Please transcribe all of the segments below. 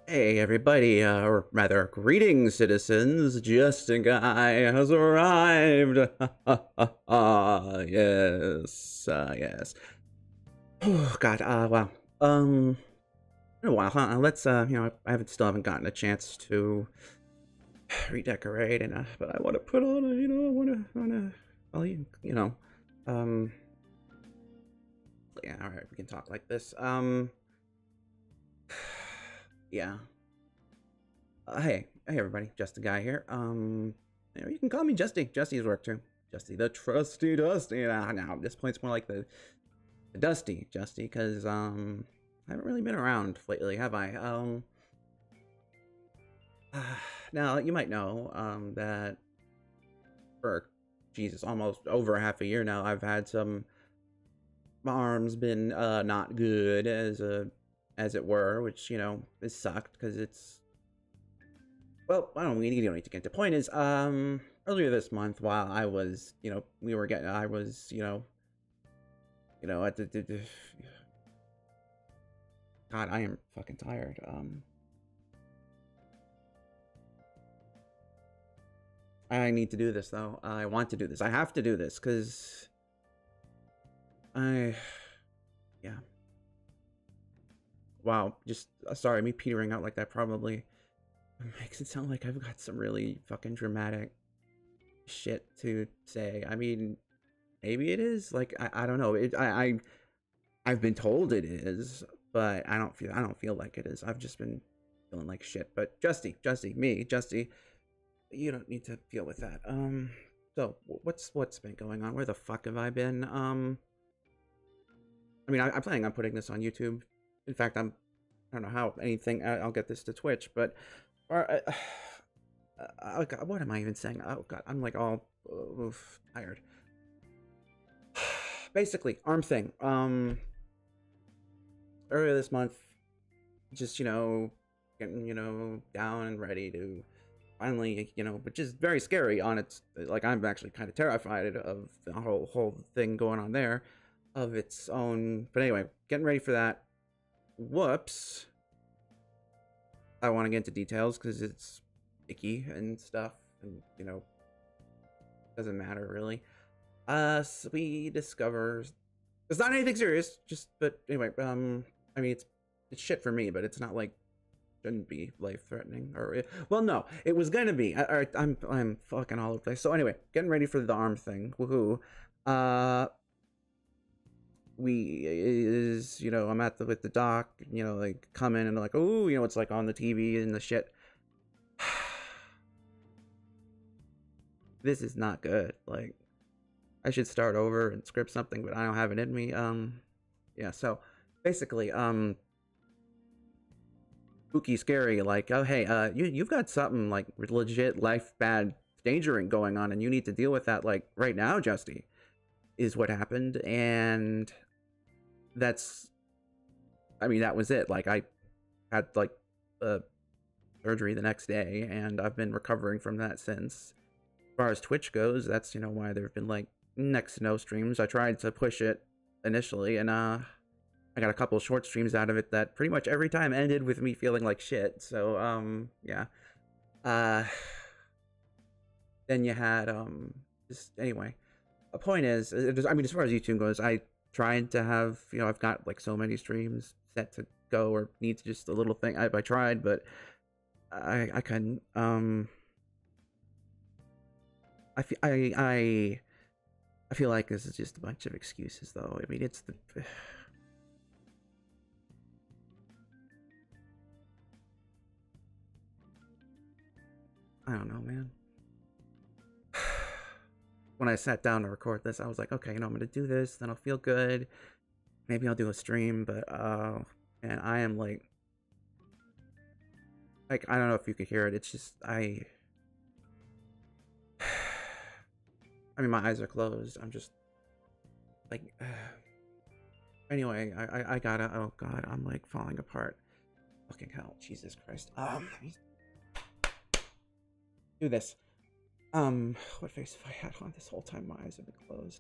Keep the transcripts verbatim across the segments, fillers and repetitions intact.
Hey everybody, uh, or rather, greetings citizens, just a guy has arrived! Yes, uh, yes. Oh god, uh, wow. Um, been a while, huh? Let's, uh, you know, I haven't, still haven't gotten a chance to redecorate, and, uh, but I want to put on a, you know, I want to, want to, well, you, you know, um, yeah, alright, we can talk like this. Um, yeah. Uh, hey, hey everybody, just a guy here. Um, you know, you can call me Justy. Justy's work too. Justy, the trusty Dusty. Now, now this point's more like the, the Dusty Justy, because um, I haven't really been around lately, have I? Um, uh, now you might know um that for Jesus, almost over half a year now, I've had some my arm's been uh not good as a as it were, which you know has sucked because it's well, I don't. We need, don't need to get into. Point is, um, earlier this month, while I was, you know, we were getting, I was, you know, you know, at the, the, the God, I am fucking tired. Um, I need to do this though. I want to do this. I have to do this because I, yeah. Wow, just uh, sorry, me petering out like that probably makes it sound like I've got some really fucking dramatic shit to say. I mean, maybe it is. Like, I, I don't know. It, I, I I've been told it is, but I don't feel I don't feel like it is. I've just been feeling like shit. But Justy, Justy, me, Justy, you don't need to deal with that. Um, so what's what's been going on? Where the fuck have I been? Um, I mean, I, I'm planning on putting this on YouTube. In fact, I'm I don't know how anything I, I'll get this to Twitch, but or, uh, uh, oh God, what am I even saying? Oh God, I'm like all uh, oof, tired. Basically, arm thing. Um, earlier this month, just you know getting you know down and ready to finally you know which is very scary on its like I'm actually kind of terrified of the whole whole thing going on there of its own, but anyway, getting ready for that. Whoops, I want to get into details because it's icky and stuff, and you know doesn't matter really. Uh so we discover it's not anything serious, just but anyway, um I mean it's it's shit for me, but it's not like shouldn't be life threatening or well no it was gonna be. I, I, i'm i'm fucking all over the place. So anyway, getting ready for the arm thing. Woohoo. uh we is you know I'm at the with the doc, you know like come in and like, oh, you know it's like on the TV and the shit. This is not good. Like I should start over and script something, but I don't have it in me. Um yeah, so basically, um spooky scary, like, oh hey, uh you, you've got something like legit life bad endangering going on and you need to deal with that like right now, Justy, is what happened. And that's, I mean, that was it. Like I had like uh surgery the next day and I've been recovering from that since. As far as Twitch goes, that's you know why there have been like next to no streams. I tried to push it initially, and uh I got a couple short streams out of it that pretty much every time ended with me feeling like shit. So um yeah. Uh then you had um just anyway. A point is, I mean, as far as YouTube goes, I tried to have, you know, I've got like so many streams set to go or needs just a little thing. I, I tried, but I I couldn't. Um, I feel I I I feel like this is just a bunch of excuses, though. I mean, it's the I don't know, man. When I sat down to record this, I was like, okay, you know, I'm gonna do this, then I'll feel good. Maybe I'll do a stream, but uh, and I am like, like I don't know if you could hear it. It's just I. I mean, my eyes are closed. I'm just like. Anyway, I, I I gotta. Oh God, I'm like falling apart. Fucking hell, Jesus Christ. Um, do this. Um, what face have I had on this whole time? My eyes have been closed.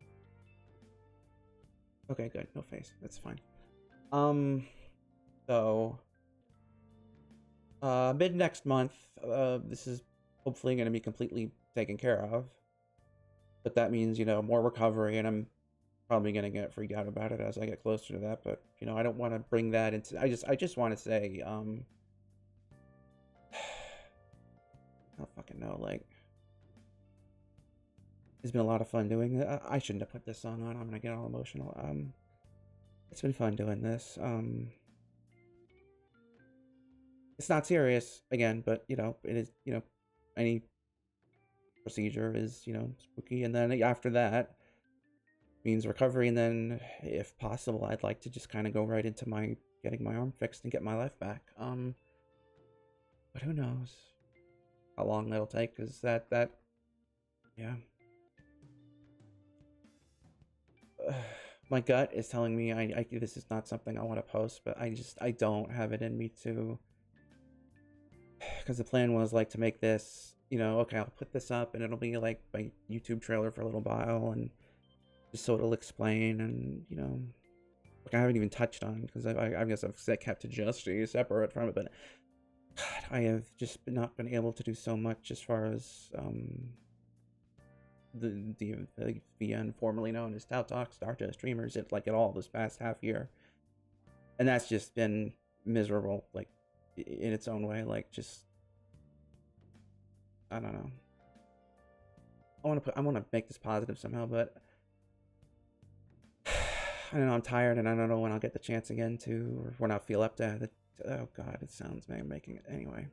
Okay, good. No face. That's fine. Um, so Uh, mid next month, uh, this is hopefully going to be completely taken care of. But that means, you know, more recovery, and I'm probably going to get freaked out about it as I get closer to that. But, you know, I don't want to bring that into, I just, I just want to say, um, I don't fucking know, like, it's been a lot of fun doing it. I shouldn't have put this song on. I'm going to get all emotional. Um, it's been fun doing this. Um, it's not serious, again, but, you know, it is, you know, any procedure is, you know, spooky. And then after that means recovery. And then, if possible, I'd like to just kind of go right into my getting my arm fixed and get my life back. Um, but who knows how long that'll take, because that, that, yeah. My gut is telling me I, I this is not something I want to post, but I just I don't have it in me to, because the plan was like to make this, you know, okay, I'll put this up and it'll be like my YouTube trailer for a little while, and just so it'll explain, and you know, like I haven't even touched on, because I, I I guess I've kept to Justy separate from it, but God, I have just not been able to do so much as far as um the the, the V N formerly known as Tout Talk Stardust Streamers it like at all this past half year, and that's just been miserable, like in its own way. Like, just I don't know. I want to put I want to make this positive somehow, but I don't know. I'm tired, and I don't know when I'll get the chance again to, or when I'll feel up to it. Oh God, it sounds man making it anyway.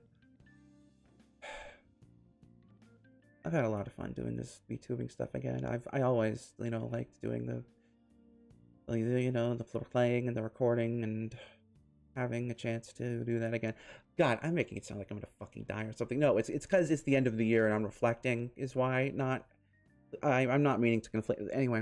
I've had a lot of fun doing this VTubing stuff again. I've I always, you know, liked doing the, you know, the playing and the recording, and having a chance to do that again. God, I'm making it sound like I'm gonna fucking die or something. No, it's it's because it's the end of the year and I'm reflecting is why. Not, I I'm not meaning to conflict. Anyway.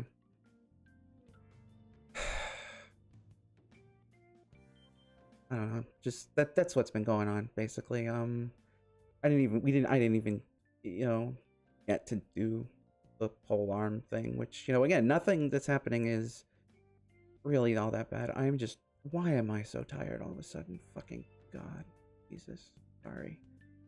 I don't know. Just that that's what's been going on basically. Um, I didn't even we didn't I didn't even you know get to do the pole arm thing, which, you know, again, nothing that's happening is really all that bad. I'm just, why am I so tired all of a sudden? Fucking God, Jesus, sorry.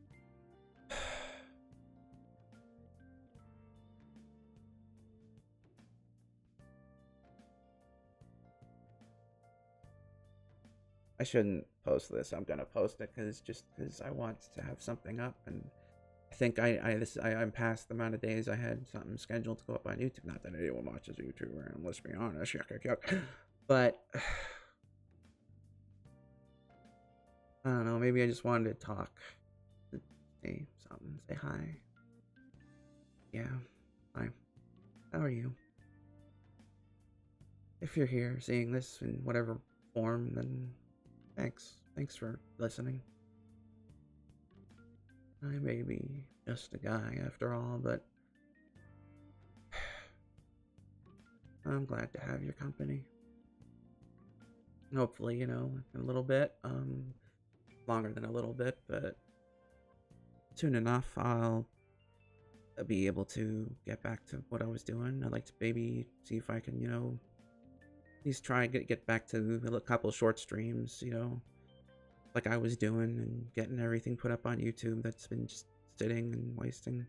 I shouldn't post this. I'm gonna post it because just because I want to have something up, and I think I I this I, I'm past the amount of days I had something scheduled to go up on YouTube. Not that anyone watches YouTuber, and let's be honest, yuck, yuck, yuck. But I don't know. Maybe I just wanted to talk, say something, say hi. Yeah, hi. How are you? If you're here seeing this in whatever form, then thanks. Thanks for listening. I may be just a guy after all, but I'm glad to have your company. And hopefully, you know, in a little bit, um, longer than a little bit, but soon enough, I'll be able to get back to what I was doing. I'd like to maybe see if I can, you know, at least try and get, get back to a couple short streams, you know, like I was doing, and getting everything put up on YouTube that's been just sitting and wasting.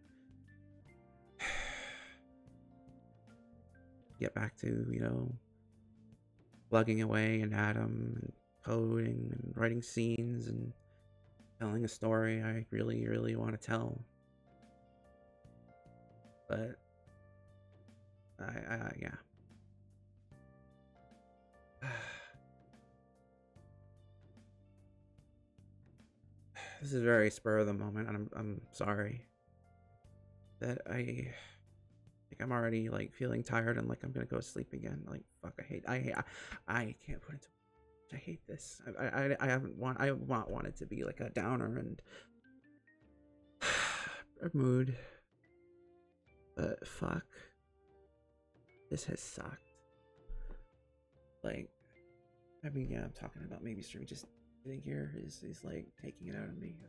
Get back to, you know, plugging away in Atom and coding and writing scenes and telling a story I really, really want to tell. But I, I yeah. This is very spur of the moment, and I'm I'm sorry that I like I'm already like feeling tired and like I'm gonna go to sleep again. Like, fuck, I hate I hate I, I can't put it. I hate this. I I I haven't want I want want it to be like a downer and a mood, but fuck, this has sucked. Like, I mean, yeah, I'm talking about maybe streaming, just sitting here is is like taking it out of me.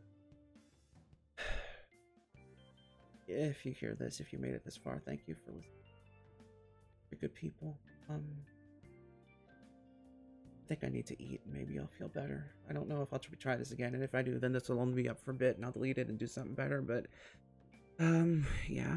If you hear this, if you made it this far, thank you for listening. You're good people. Um, think I need to eat. Maybe I'll feel better. I don't know if I'll try this again, and if I do, then this will only be up for a bit, and I'll delete it and do something better. But um, yeah,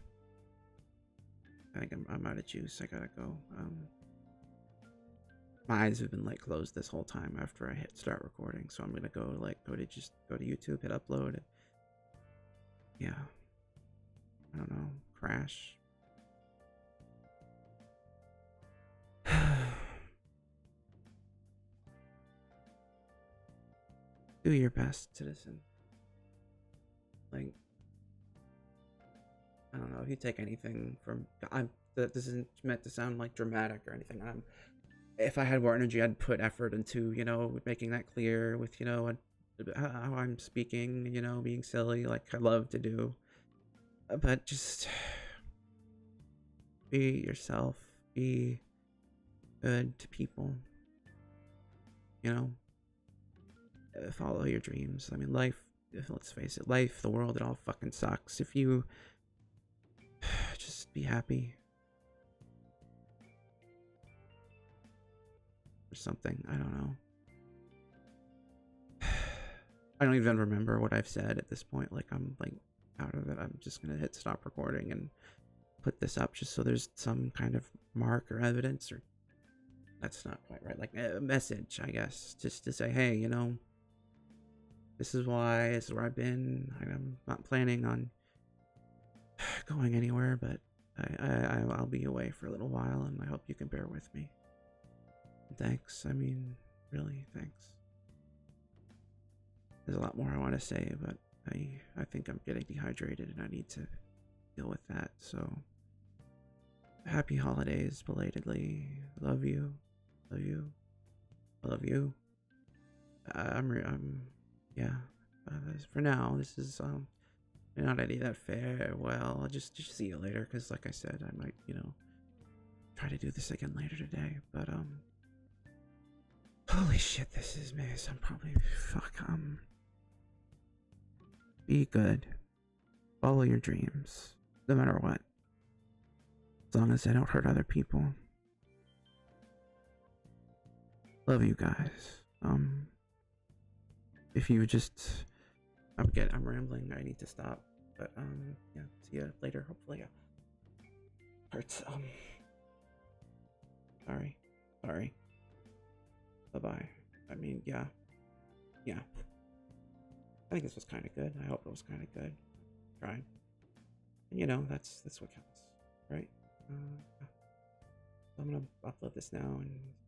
I think I'm I'm out of juice. I gotta go. Um, my eyes have been like closed this whole time after I hit start recording, so I'm gonna go like go to just go to YouTube, hit upload, and yeah, I don't know, crash. Do your best, citizen. Like, I don't know if you take anything from I'm. This isn't meant to sound like dramatic or anything. I'm. If I had more energy, I'd put effort into, you know, making that clear with, you know, how I'm speaking, you know, being silly like I love to do. But just be yourself. Be good to people. You know. Follow your dreams. I mean, life, let's face it, life, the world, it all fucking sucks. If you just be happy or something, I don't know. I don't even remember what I've said at this point. Like, I'm like out of it. I'm just gonna hit stop recording and put this up just so there's some kind of mark or evidence, or that's not quite right, like a message, I guess, just to say, hey, you know, this is why, this is where I've been. I'm not planning on going anywhere, but I, I, I'll be away for a little while, and I hope you can bear with me. Thanks. I mean, really, thanks. There's a lot more I want to say, but I, I think I'm getting dehydrated, and I need to deal with that. So, happy holidays, belatedly. Love you. Love you. I love you. Uh, I'm, I'm, yeah. Uh, for now, this is um, not any that farewell. I'll just just see you later, because like I said, I might, you know, try to do this again later today. But um, holy shit, this is miss. I'm probably fuck. Um, be good. Follow your dreams, no matter what. As long as they don't hurt other people. Love you guys. Um, if you just, I'm get, I'm rambling. I need to stop. But um, yeah. See you later. Hopefully. Yeah. Hurts. Um. Sorry. Sorry. Bye bye. I mean, yeah. Yeah. I think this was kind of good. I hope it was kind of good. Tried. And you know, that's that's what counts, right? Uh, I'm gonna upload this now and